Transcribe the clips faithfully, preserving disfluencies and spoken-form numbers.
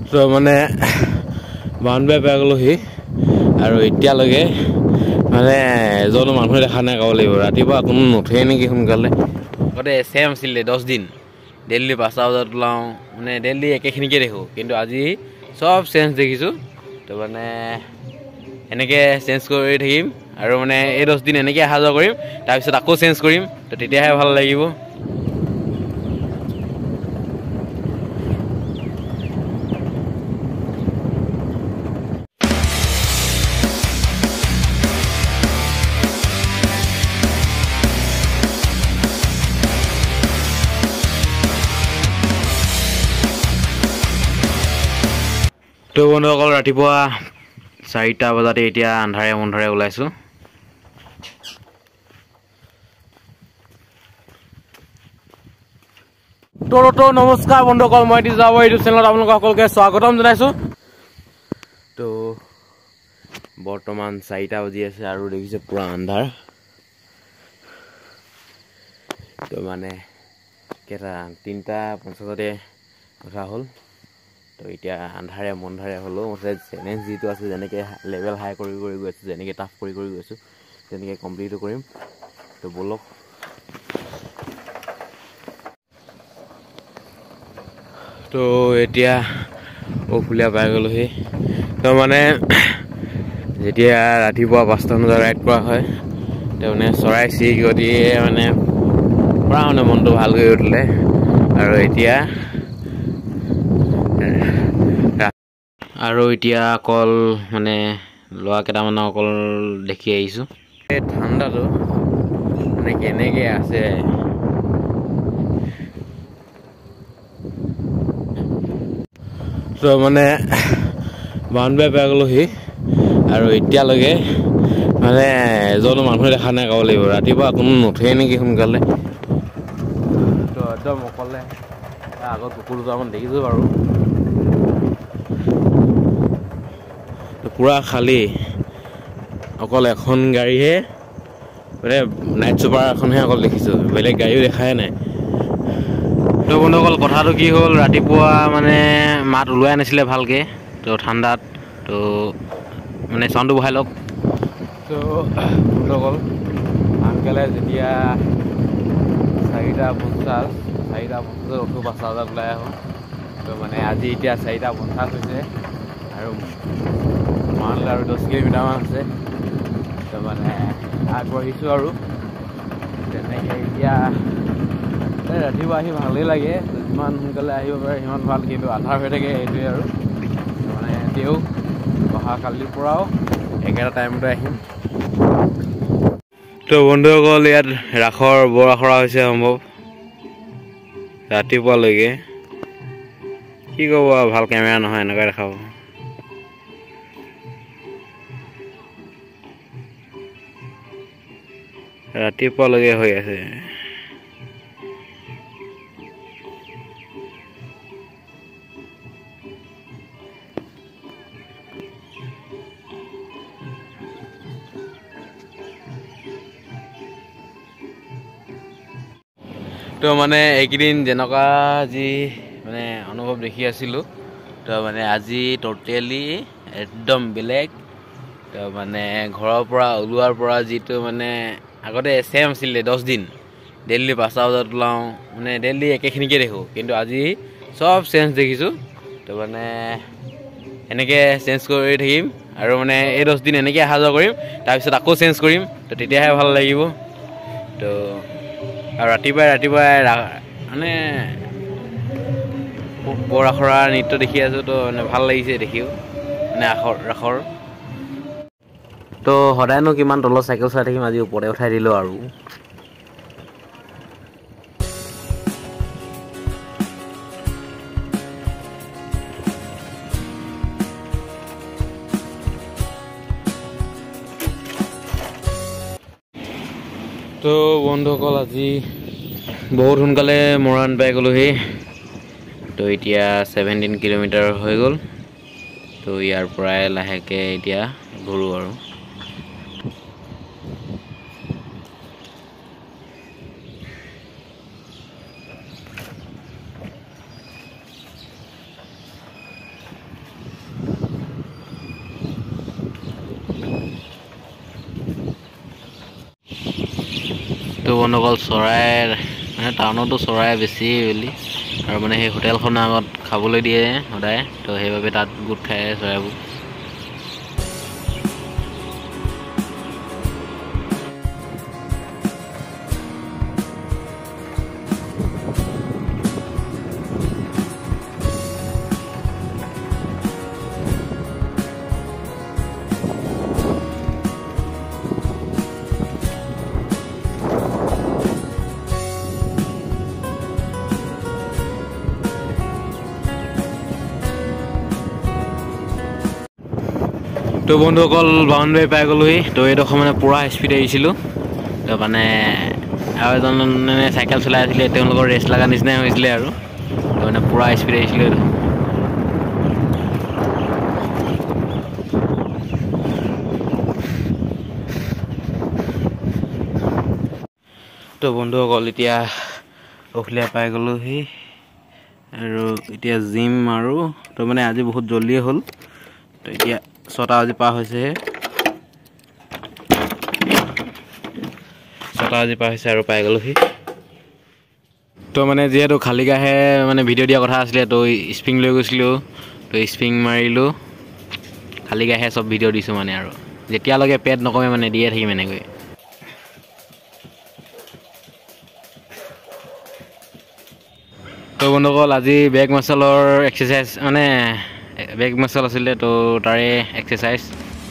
তো মানে বাউণ্ডাৰী পাই গ'লোহি আৰু এতিয়ালৈকে মানে এজনো মানুহ দেখা নাই ক'ব লাগিব। ৰাতিপুৱা কোনো নুঠেই নেকি সোনকালে। আগতে চেম আছিলে দহ দিন ডেইলি পাঁচটা বজাত ওলাওঁ, মানে ডেইলি একেখিনিকে দেখোঁ, কিন্তু আজি চব চেঞ্জ দেখিছোঁ। তো মানে এনেকৈ চেঞ্জ কৰি থাকিম আৰু মানে এই দহ দিন এনেকৈ অহা যোৱা কৰিম, তাৰপিছত আকৌ চেঞ্জ কৰিম, তো তেতিয়াহে ভাল লাগিব। তো বন্ধুসকল, ৰাতিপুৱা চাৰিটা বজাতে এতিয়া আন্ধাৰে মুন্ধাৰে ওলাইছোঁ। তো তো নমস্কাৰ বন্ধুসকল, মই এতিয়া যাব এইটো চেনেলত আপোনালোকক সকলোকে স্বাগতম জনাইছোঁ। তো বৰ্তমান চাৰিটা বাজি আছে আৰু দেখিছে পুৰা আন্ধাৰ। তো মানে কেইটা তিনিটা পঞ্চাছতে কথা হ'ল। তো এতিয়া আন্ধাৰে মন্ধাৰে হ'লেও মুঠতে চেলেঞ্জ যিটো আছে, যেনেকৈ লেভেল হাই কৰি কৰি গৈ আছোঁ, যেনেকৈ টাফ কৰি কৰি গৈছোঁ, তেনেকৈ কমপ্লিটো কৰিম। তো ব'লক। তো এতিয়া ঔফুলীয়া পাই গ'লোহি। তো মানে যেতিয়া ৰাতিপুৱা পাঁচটা বজাত ৰাইড কৰা হয়, তো মানে চৰাই চিৰিকটিয়ে মানে পূৰা মানে মনটো ভাল কৰি উঠিলে। আৰু এতিয়া আৰু এতিয়া অকল মানে ল'ৰা কেইটামানক অকল দেখি আহিছোঁ। এই ঠাণ্ডাটো মানে কেনেকৈ আছে। তো মানে বাউণ্ডাৰী পাই গ'লোহি আৰু এতিয়ালৈকে মানে এজনো মানুহ দেখা নাই ক'ব লাগিব। ৰাতিপুৱা কোনো নুঠেই নেকি সোনকালে। তো একদম অকলে আগত কুকুৰ দুটামান দেখিছোঁ বাৰু। পুৰা খালী, অকল এখন গাড়ীহে, মানে নাইট চুপাৰ এখনহে অকল দেখিছোঁ, বেলেগ গাড়ীও দেখাই নাই। তো বন্ধুসকল, কথাটো কি হ'ল, ৰাতিপুৱা মানে মাত ওলোৱাই নাছিলে ভালকৈ। তো ঠাণ্ডাত তো মানে চাউণ্ডটো বহাই লওক। তো বন্ধুসকল, আনকালে যেতিয়া চাৰিটা পঞ্চাছ চাৰিটা পঞ্চাছত উঠো, পাঁচটা বজাত ওলাই আহোঁ। তো মানে আজি এতিয়া চাৰিটা পঞ্চাছ হৈছে আৰু মানলে আৰু দহ কিলোমিটাৰমান আছে। তো মানে আগবাঢ়িছোঁ আৰু তেনেকৈ এতিয়া ৰাতিপুৱা আহি ভালেই লাগে। যিমান সোনকালে আহিব পাৰে সিমান ভাল, কিন্তু আন্ধাৰ হৈ থাকে, সেইটোৱে আৰু। মানে তেও অহা কালিৰ পৰাও একেটা টাইমতে আহিম। তো বন্ধুসকল, ইয়াত ৰাসৰ বৰ আখৰা হৈছে সম্ভৱ ৰাতিপুৱালৈকে। কি ক'ব আৰু, ভাল কেমেৰা নহয়, এনেকুৱাই দেখাব। ৰাতিপুৱালৈকে হৈ আছে। তো মানে এইকেইদিন যেনেকুৱা যি মানে অনুভৱ দেখি আছিলোঁ, তো মানে আজি ট'টেলি একদম বেলেগ। তো মানে ঘৰৰ পৰা ওলোৱাৰ পৰা যিটো মানে আগতে চেম আছিলে দহ দিন ডেইলি পাঁচটা বজাত ওলাওঁ, মানে ডেইলি একেখিনিকে দেখোঁ, কিন্তু আজি চব চেঞ্জ দেখিছোঁ। তো মানে এনেকৈ চেঞ্জ কৰি থাকিম আৰু মানে এই দহ দিন এনেকৈ অহা যোৱা কৰিম, তাৰপিছত আকৌ চেঞ্জ কৰিম, তো তেতিয়াহে ভাল লাগিব। তো আৰু ৰাতিপুৱাই ৰাতিপুৱাই মানে বৰ আখৰা নৃত্য দেখি আছোঁ, তো মানে ভাল লাগিছে দেখিও, মানে আখৰ ৰাসৰ। তো সদায়নো কিমান তলত চাইকেল চাই থাকিম, আজি ওপৰতে উঠাই দিলোঁ আৰু। তো বন্ধুসকল, আজি বহুত সোনকালে মৰাণ পাই গ'লোহি। তো এতিয়া ছেভেণ্টিন কিলোমিটাৰ হৈ গ'ল। তো ইয়াৰ পৰাই লাহেকৈ এতিয়া ঘূৰোঁ আৰু। তো বন্ধুসকল চৰাই মানে টাউনতো চৰাই বেছি বুলি আৰু মানে সেই হোটেলখনৰ আগত খাবলৈ দিয়ে সদায়, তো সেইবাবে তাত গোট খায় চৰাইবোৰ। তো বন্ধুসকল বাউণ্ডেৰী পাই গ'লোহি। তো এইডোখৰ মানে পূৰা স্পীড আহিছিলোঁ, তো মানে আৰু এজন মানে চাইকেল চলাই আছিলে, তেওঁলোকৰ ৰেষ্ট লগা নিচিনাই হৈছিলে আৰু তো মানে পূৰা স্পীড আহিছিলোঁ এইটো। তো বন্ধুসকল এতিয়া অখলিয়া পাই গ'লোহি আৰু এতিয়া জিম আৰু তো মানে আজি বহুত জল্দিয়ে হ'ল। তো এতিয়া ছটা বাজি পাৰ হৈছেহে, ছটা বাজি পাৰ হৈছে আৰু পাই গ'লোহি। তো মানে যিহেতু খালী গাহে মানে ভিডিঅ' দিয়া কথা আছিলে, তো স্প্ৰিং লৈ গৈছিলোঁ, তো স্প্ৰিং মাৰিলোঁ, খালী গাহে চব ভিডিঅ' দিছোঁ মানে আৰু যেতিয়ালৈকে পেট নকমে মানে দিয়ে থাকিম এনেকৈ। তো বন্ধুসকল আজি বেক মাছলৰ এক্সাৰচাইজ মানে বেক মাছল আছিলে, তো তাৰে এক্সাৰচাইজ।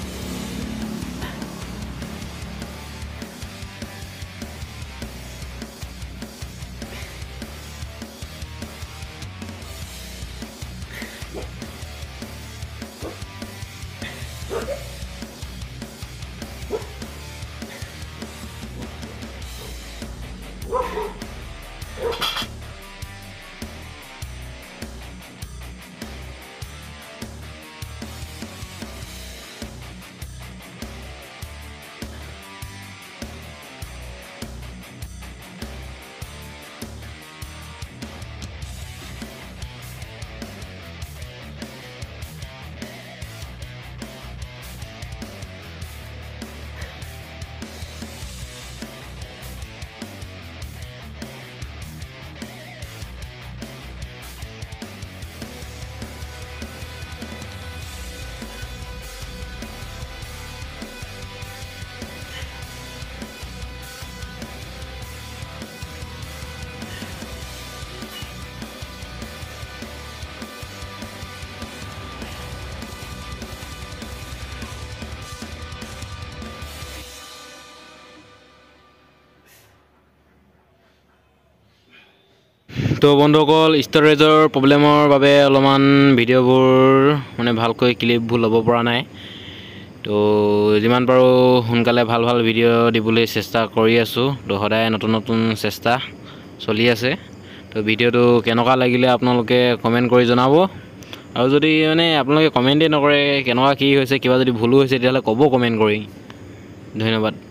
তো বন্ধুসকল ষ্ট'ৰেজৰ প্ৰব্লেমৰ বাবে অলপমান ভিডিঅ'বোৰ মানে ভালকৈ ক্লিপবোৰ ল'ব পৰা নাই। তো যিমান পাৰোঁ সোনকালে ভাল ভাল ভিডিঅ' দিবলৈ চেষ্টা কৰি আছোঁ, তো সদায় নতুন নতুন চেষ্টা চলি আছে। তো ভিডিঅ'টো কেনেকুৱা লাগিলে আপোনালোকে কমেণ্ট কৰি জনাব, আৰু যদি মানে আপোনালোকে কমেণ্টেই নকৰে কেনেকুৱা কি হৈছে, কিবা যদি ভুলো হৈছে তেতিয়াহ'লে ক'ব কমেণ্ট কৰি। ধন্যবাদ।